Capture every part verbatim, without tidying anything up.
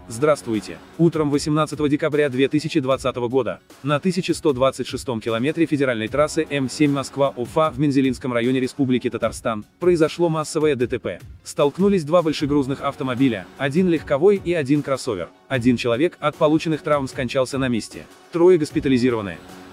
Здравствуйте. Утром восемнадцатого декабря две тысячи двадцатого года на тысяча сто двадцать шестом километре федеральной трассы М семь Москва-Уфа в Мензелинском районе Республики Татарстан произошло массовое ДТП. Столкнулись два большегрузных автомобиля, один легковой и один кроссовер. Один человек от полученных травм скончался на месте. Трое госпитализированы.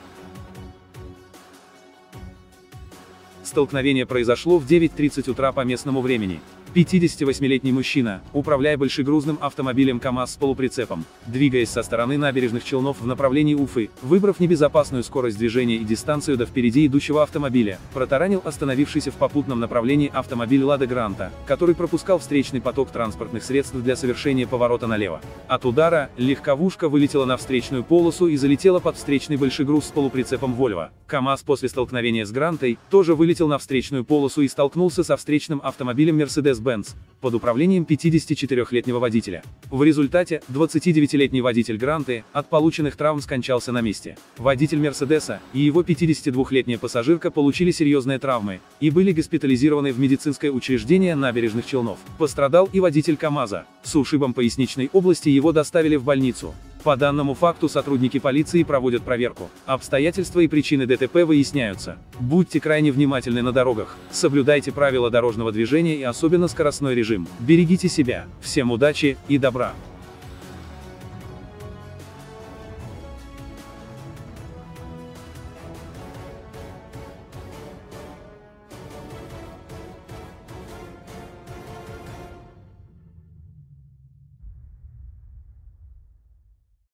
Столкновение произошло в девять тридцать утра по местному времени. пятидесятивосьмилетний мужчина, управляя большегрузным автомобилем КАМАЗ с полуприцепом, двигаясь со стороны набережных Челнов в направлении Уфы, выбрав небезопасную скорость движения и дистанцию до впереди идущего автомобиля, протаранил остановившийся в попутном направлении автомобиль Лада Гранта, который пропускал встречный поток транспортных средств для совершения поворота налево. От удара легковушка вылетела на встречную полосу и залетела под встречный большегруз с полуприцепом Volvo. КАМАЗ после столкновения с Грантой тоже вылетел на встречную полосу и столкнулся со встречным автомобилем Mercedes-Benz под управлением пятидесятичетырёхлетнего водителя. В результате двадцатидевятилетний водитель Гранты от полученных травм скончался на месте. Водитель Мерседеса и его пятидесятидвухлетняя пассажирка получили серьезные травмы и были госпитализированы в медицинское учреждение набережных Челнов. Пострадал и водитель КАМАЗа. С ушибом поясничной области его доставили в больницу. По данному факту сотрудники полиции проводят проверку. Обстоятельства и причины ДТП выясняются. Будьте крайне внимательны на дорогах, соблюдайте правила дорожного движения и особенно скоростной режим. Берегите себя. Всем удачи и добра.